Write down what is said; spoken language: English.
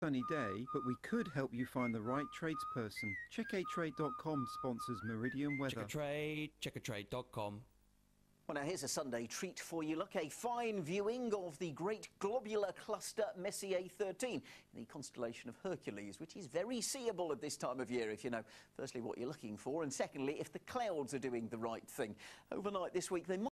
sunny day, but we could help you find the right tradesperson. Checkatrade.com sponsors Meridian Weather. Checkatrade.com. Well, now here's a Sunday treat for you. Look, a fine viewing of the Great Globular Cluster Messier 13 in the constellation of Hercules, which is very seeable at this time of year if you know, firstly, what you're looking for, and secondly, if the clouds are doing the right thing. Overnight this week, they might